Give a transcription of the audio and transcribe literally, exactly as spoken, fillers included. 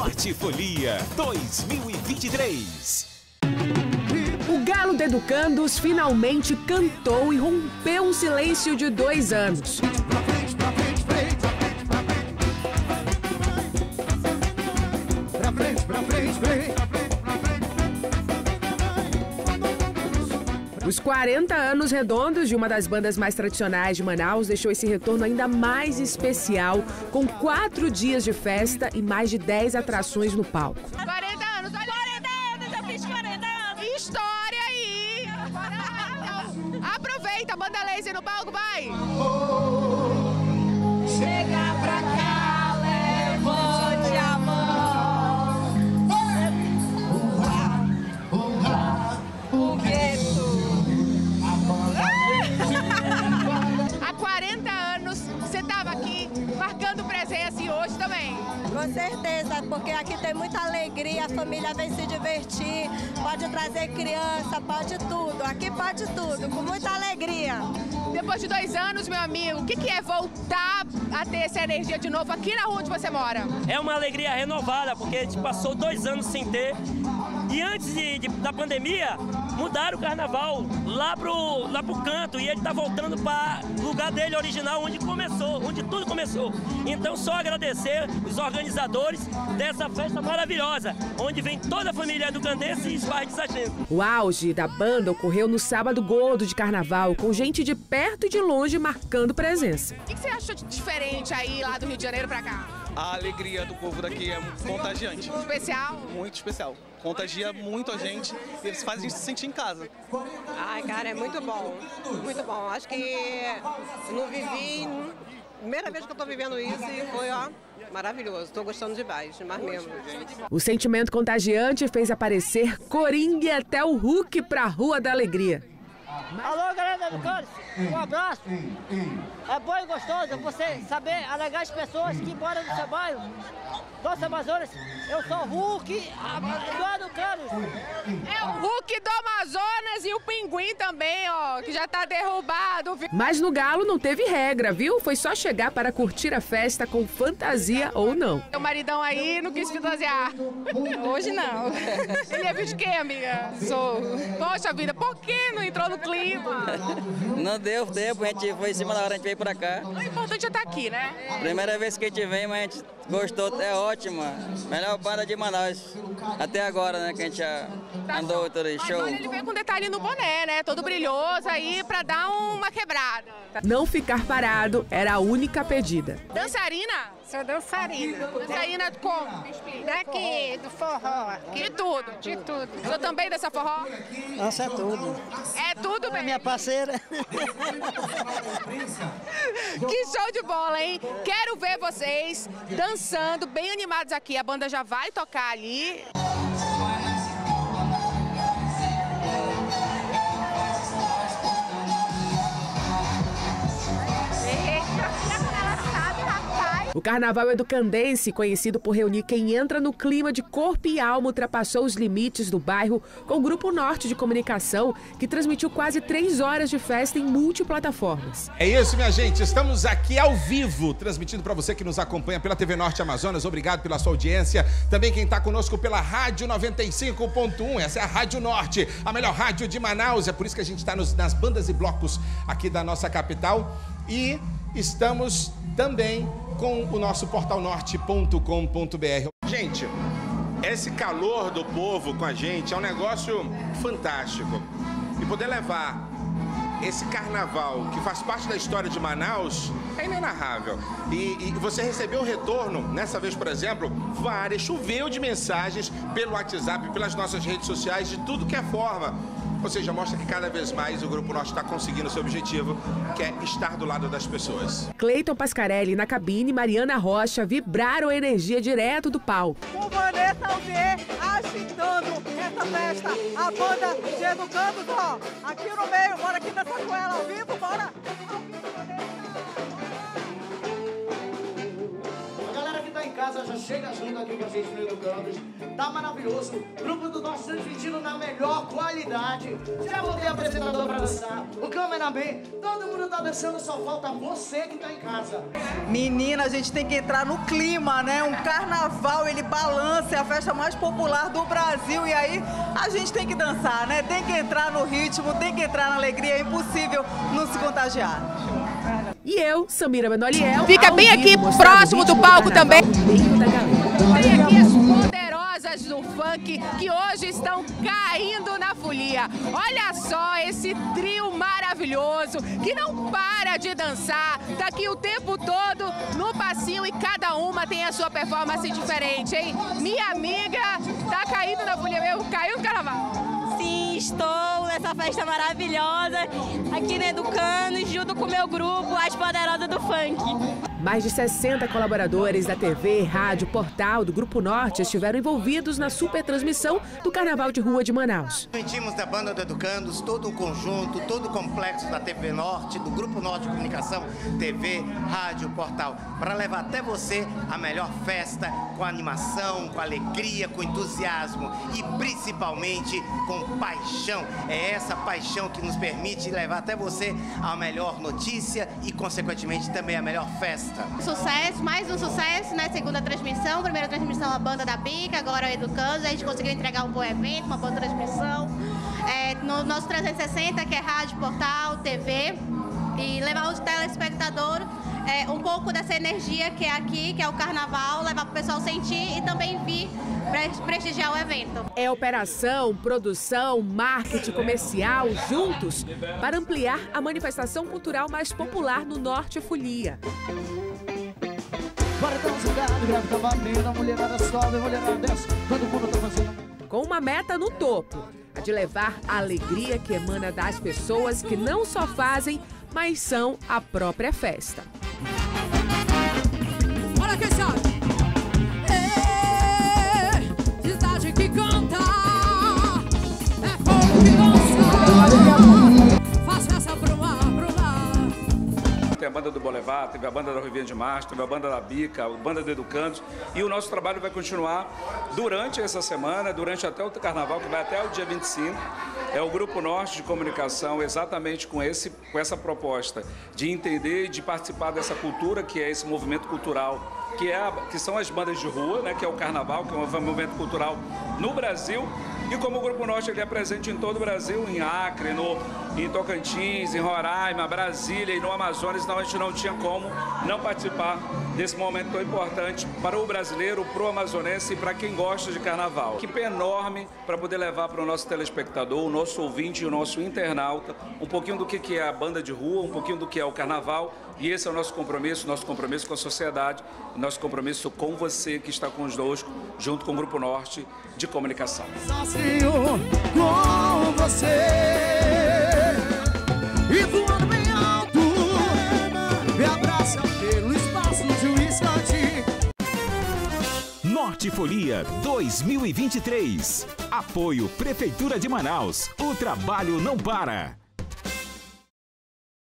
Norte Folia dois mil e vinte e três. O Galo de Educandos finalmente cantou e rompeu um silêncio de dois anos. Os quarenta anos redondos de uma das bandas mais tradicionais de Manaus deixou esse retorno ainda mais especial, com quatro dias de festa e mais de dez atrações no palco. quarenta anos, olha, quarenta anos, eu fiz quarenta anos. História aí! Aproveita, banda laser no palco, vai! Chega pra cá, levante a mão. O gueto. Há quarenta anos você estava aqui marcando presença e hoje também. Com certeza, porque aqui tem muita alegria, a família vem se divertir, pode trazer criança, pode tudo, aqui pode tudo, com muita alegria. Depois de dois anos, meu amigo, o que, que é voltar a ter essa energia de novo aqui na rua onde você mora? É uma alegria renovada, porque a gente passou dois anos sem ter. E antes de, de, da pandemia, mudaram o carnaval lá pro, lá pro canto e ele tá voltando para o lugar dele original, onde começou, onde tudo começou. Então só agradecer os organizadores dessa festa maravilhosa, onde vem toda a família educandense e Esparra de Sargento. O auge da banda ocorreu no sábado gordo de carnaval, com gente de perto e de longe marcando presença. O que, que você achou de diferente aí lá do Rio de Janeiro pra cá? A alegria do povo daqui é contagiante. Especial? Muito especial. Contagia muito a gente e eles fazem a gente se sentir em casa. Ai, cara, é muito bom. Muito bom. Acho que não vivi... Primeira vez que eu tô vivendo isso e foi, ó, maravilhoso. Tô gostando demais, mais mesmo. O sentimento contagiante fez aparecer Coringa e até o Hulk pra Rua da Alegria. Alô, galera da Educandos, um abraço. É bom e gostoso você saber alegrar as pessoas que moram no seu bairro. Nossa, Amazonas, eu sou o Hulk do Educandos. É o Hulk do Amazonas e o Pinguim também, ó, que já tá derrubado. Mas no Galo não teve regra, viu? Foi só chegar para curtir a festa com fantasia ou não. O maridão aí não quis fantasiar. Hoje não. Ele é vídeo de quê, amiga? Sou. Poxa vida, por que não entrou no clima? Não deu tempo, a gente foi em cima da hora, a gente veio pra cá. O importante é estar aqui, né? Primeira vez que a gente vem, mas a gente gostou, é ótima. Melhor banda de Manaus até agora, né? Que a gente já andou todo aí, show. Agora ele veio com detalhe no boné, né? Todo brilhoso aí pra dar uma quebrada. Não ficar parado era a única pedida. Dançarina? Sou dançarina. Dançarina como? Me explica. Daqui, do forró. De tudo? De tudo. O senhor também dessa forró? Nossa, é tudo. É tudo bem. É minha parceira. Que show de bola, hein? Quero ver vocês dançando, bem animados aqui. A banda já vai tocar ali. O carnaval educandense, conhecido por reunir quem entra no clima de corpo e alma, ultrapassou os limites do bairro com o Grupo Norte de Comunicação, que transmitiu quase três horas de festa em multiplataformas. É isso, minha gente. Estamos aqui ao vivo, transmitindo para você que nos acompanha pela T V Norte Amazonas. Obrigado pela sua audiência. Também quem está conosco pela Rádio noventa e cinco ponto um. Essa é a Rádio Norte, a melhor rádio de Manaus. É por isso que a gente está nas bandas e blocos aqui da nossa capital. E estamos também com o nosso portal norte ponto com ponto br. Gente, esse calor do povo com a gente é um negócio fantástico. E poder levar esse carnaval, que faz parte da história de Manaus, é inenarrável. E, e você recebeu um retorno, nessa vez, por exemplo, várias, choveu de mensagens pelo WhatsApp, pelas nossas redes sociais, de tudo que é forma. Ou seja, mostra que cada vez mais o Grupo Norte está conseguindo o seu objetivo, que é estar do lado das pessoas. Cleiton Pascarelli na cabine e Mariana Rocha vibraram a energia direto do palco. Com Vanessa Alvier agitando essa festa, a banda de Educandos, ó, aqui no meio, bora aqui dançar com ela ao vivo, bora! A galera que tá em casa já chega junto aqui com a gente no Educandos. Tá maravilhoso. Grupo do Norte transmitindo na melhor qualidade. Já botei apresentador pra dançar, o cameraman, todo mundo tá dançando, só falta você que tá em casa. Menina, a gente tem que entrar no clima, né? Um carnaval, ele balança, é a festa mais popular do Brasil. E aí a gente tem que dançar, né? Tem que entrar no ritmo, tem que entrar na alegria. É impossível não se contagiar. E eu, Samira Benoliel, fica bem aqui próximo do palco também. Tem aqui as poderosas do funk que hoje estão caindo na folia. Olha só esse trio maravilhoso que não para de dançar, tá aqui o tempo todo no passinho e cada uma tem a sua performance diferente, hein? Minha amiga tá caindo na folia mesmo, caiu no carnaval. Sim, estou nessa festa maravilhosa aqui no Educandos, junto com o meu grupo, as poderosas do funk. Mais de sessenta colaboradores da T V, rádio, portal do Grupo Norte estiveram envolvidos na super transmissão do Carnaval de Rua de Manaus. Sentimos da banda do Educandos, todo o conjunto, todo o complexo da T V Norte, do Grupo Norte de Comunicação, T V, rádio, portal, para levar até você a melhor festa, com animação, com alegria, com entusiasmo e principalmente com paixão. É essa paixão que nos permite levar até você a melhor notícia e, consequentemente, também a melhor festa. Sucesso, mais um sucesso, né? Segunda transmissão, primeira transmissão a banda da Bica, agora o Educandos, a gente conseguiu entregar um bom evento, uma boa transmissão. É, no nosso trezentos e sessenta, que é rádio, portal, T V, e levar o telespectador é, um pouco dessa energia que é aqui, que é o carnaval, levar para o pessoal sentir e também vir prestigiar o evento. É operação, produção, marketing comercial juntos para ampliar a manifestação cultural mais popular no Norte Folia. Com uma meta no topo, a de levar a alegria que emana das pessoas que não só fazem, mas são a própria festa. Olha quem sabe! Que canta, é fogo que dança, faz festa pro mar, pro mar. Tem a banda do Boulevard, teve a banda da Riviera de Mastro, teve a banda da Bica, a banda do Educandos, e o nosso trabalho vai continuar durante essa semana, durante até o Carnaval, que vai até o dia vinte e cinco. É o Grupo Norte de Comunicação, exatamente com, esse, com essa proposta de entender e de participar dessa cultura, que é esse movimento cultural, que, é a, que são as bandas de rua, né, que é o Carnaval, que é um movimento cultural no Brasil. E como o Grupo Norte ele é presente em todo o Brasil, em Acre, no, em Tocantins, em Roraima, Brasília e no Amazonas, então a gente não tinha como não participar desse momento tão importante para o brasileiro, para o amazonense e para quem gosta de carnaval. Que equipe enorme para poder levar para o nosso telespectador, o nosso ouvinte e o nosso internauta um pouquinho do que é a banda de rua, um pouquinho do que é o carnaval. E esse é o nosso compromisso, nosso compromisso com a sociedade, nosso compromisso com você que está conosco, junto com o Grupo Norte de Comunicação. Sozinho com você e voando bem alto, me abraça pelo espaço de um instante. Norte Folia dois mil e vinte e três. Apoio Prefeitura de Manaus. O trabalho não para.